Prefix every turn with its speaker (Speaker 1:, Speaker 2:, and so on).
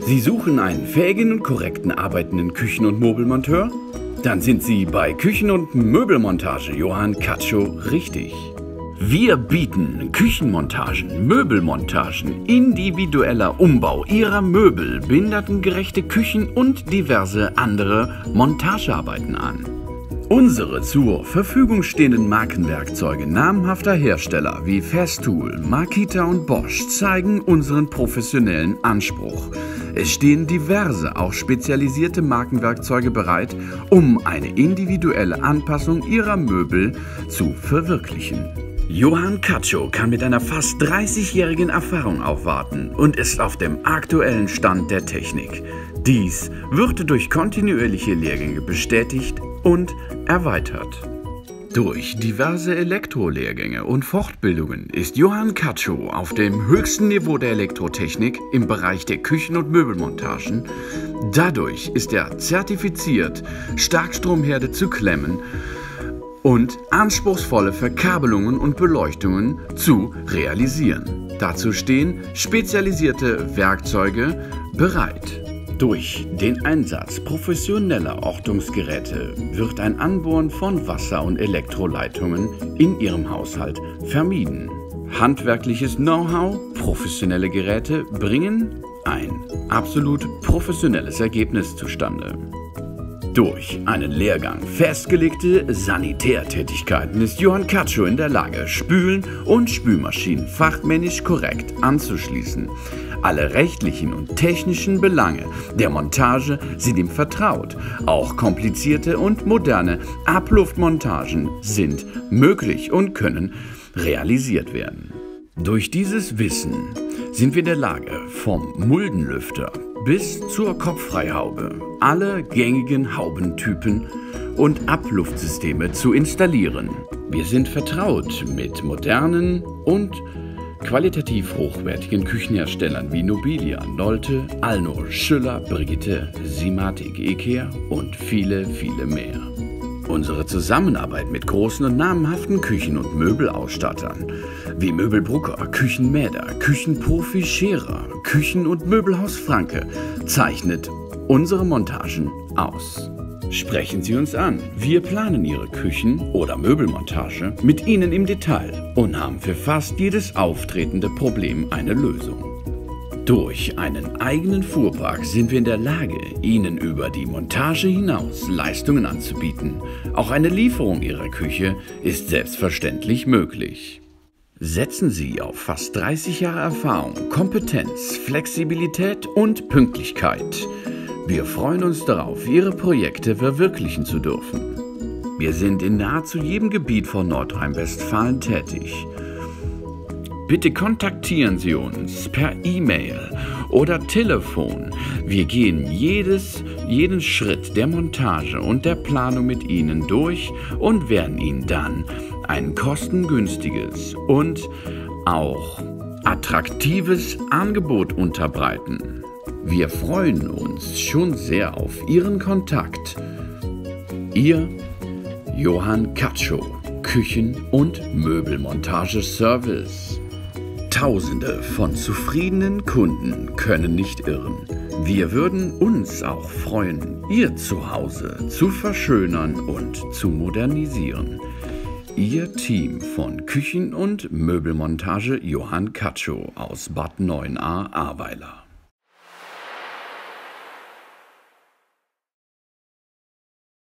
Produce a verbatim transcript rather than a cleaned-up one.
Speaker 1: Sie suchen einen fähigen und korrekten arbeitenden Küchen- und Möbelmonteur? Dann sind Sie bei Küchen- und Möbelmontage Johann Katschow richtig. Wir bieten Küchenmontagen, Möbelmontagen, individueller Umbau Ihrer Möbel, behindertengerechte Küchen und diverse andere Montagearbeiten an. Unsere zur Verfügung stehenden Markenwerkzeuge namhafter Hersteller wie Festool, Makita und Bosch zeigen unseren professionellen Anspruch. Es stehen diverse, auch spezialisierte Markenwerkzeuge bereit, um eine individuelle Anpassung Ihrer Möbel zu verwirklichen. Johann Katschow kann mit einer fast dreißigjährigen Erfahrung aufwarten und ist auf dem aktuellen Stand der Technik. Dies wird durch kontinuierliche Lehrgänge bestätigt und erweitert. Durch diverse Elektrolehrgänge und Fortbildungen ist Johann Katschow auf dem höchsten Niveau der Elektrotechnik im Bereich der Küchen- und Möbelmontagen. Dadurch ist er zertifiziert, Starkstromherde zu klemmen und anspruchsvolle Verkabelungen und Beleuchtungen zu realisieren. Dazu stehen spezialisierte Werkzeuge bereit. Durch den Einsatz professioneller Ortungsgeräte wird ein Anbohren von Wasser- und Elektroleitungen in Ihrem Haushalt vermieden. Handwerkliches Know-how, professionelle Geräte bringen ein absolut professionelles Ergebnis zustande. Durch einen Lehrgang festgelegte Sanitärtätigkeiten ist Johann Katschow in der Lage, Spülen und Spülmaschinen fachmännisch korrekt anzuschließen. Alle rechtlichen und technischen Belange der Montage sind ihm vertraut. Auch komplizierte und moderne Abluftmontagen sind möglich und können realisiert werden. Durch dieses Wissen sind wir in der Lage, vom Muldenlüfter bis zur Kopffreihaube alle gängigen Haubentypen und Abluftsysteme zu installieren. Wir sind vertraut mit modernen und qualitativ hochwertigen Küchenherstellern wie Nobilia, Nolte, Alno, Schüller, Brigitte, Simatic, Ikea und viele, viele mehr. Unsere Zusammenarbeit mit großen und namhaften Küchen- und Möbelausstattern wie Möbelbrucker, Küchenmäder, Küchenprofi Scherer, Küchen- und Möbelhaus Franke zeichnet unsere Montagen aus. Sprechen Sie uns an. Wir planen Ihre Küchen- oder Möbelmontage mit Ihnen im Detail und haben für fast jedes auftretende Problem eine Lösung. Durch einen eigenen Fuhrpark sind wir in der Lage, Ihnen über die Montage hinaus Leistungen anzubieten. Auch eine Lieferung Ihrer Küche ist selbstverständlich möglich. Setzen Sie auf fast dreißig Jahre Erfahrung, Kompetenz, Flexibilität und Pünktlichkeit. Wir freuen uns darauf, Ihre Projekte verwirklichen zu dürfen. Wir sind in nahezu jedem Gebiet von Nordrhein-Westfalen tätig. Bitte kontaktieren Sie uns per E-Mail oder Telefon. Wir gehen jedes, jeden Schritt der Montage und der Planung mit Ihnen durch und werden Ihnen dann ein kostengünstiges und auch attraktives Angebot unterbreiten. Wir freuen uns schon sehr auf Ihren Kontakt. Ihr Johann Katschow, Küchen- und Möbelmontageservice. Tausende von zufriedenen Kunden können nicht irren. Wir würden uns auch freuen, Ihr Zuhause zu verschönern und zu modernisieren. Ihr Team von Küchen- und Möbelmontage Johann Katschow aus Bad Neuenahr-Ahrweiler.